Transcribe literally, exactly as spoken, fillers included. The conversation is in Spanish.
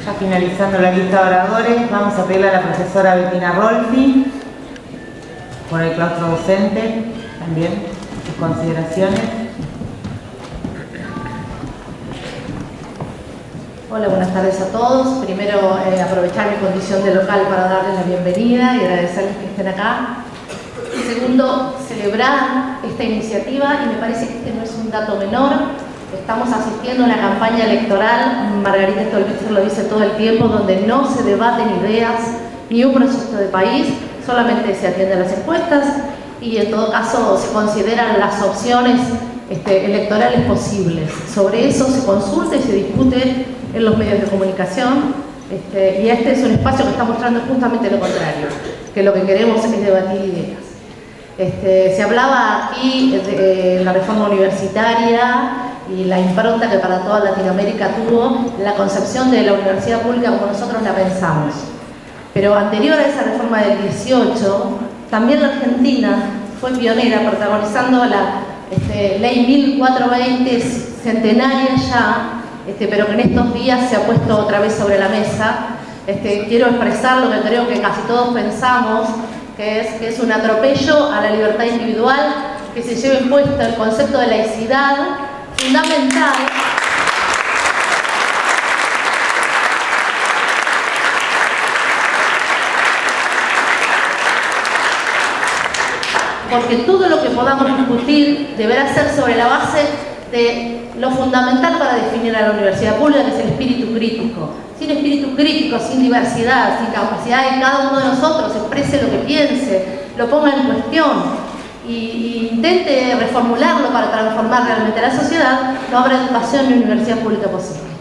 Ya finalizando la lista de oradores, vamos a pedirle a la profesora Bettina Rolfi, por el claustro docente, también sus consideraciones. Hola, buenas tardes a todos. Primero, eh, aprovechar mi condición de local para darles la bienvenida y agradecerles que estén acá. Segundo, celebrar esta iniciativa, y me parece que este no es un dato menor. Estamos asistiendo a una campaña electoral, Margarita Stolbizer lo dice todo el tiempo, donde no se debaten ideas ni un proyecto de país, solamente se atienden las encuestas y en todo caso se consideran las opciones este, electorales posibles. Sobre eso se consulta y se discute en los medios de comunicación, este, y este es un espacio que está mostrando justamente lo contrario, que lo que queremos es debatir ideas. Este, se hablaba aquí de, de la reforma universitaria y la impronta que para toda Latinoamérica tuvo la concepción de la universidad pública como nosotros la pensamos. Pero anterior a esa reforma del dieciocho, también la Argentina fue pionera protagonizando la este, ley mil cuatrocientos veinte, centenaria ya, este, pero que en estos días se ha puesto otra vez sobre la mesa. Este, quiero expresar lo que creo que casi todos pensamos, que es que es un atropello a la libertad individual, que se lleva impuesto el concepto de laicidad, fundamental porque todo lo que podamos discutir deberá ser sobre la base de lo fundamental para definir a la universidad pública, que es el espíritu crítico. Sin espíritu crítico, sin diversidad, sin capacidad de cada uno de nosotros exprese lo que piense, lo ponga en cuestión y, y intente reformularlo para transformar realmente la sociedad, no habrá educación ni universidad pública posible.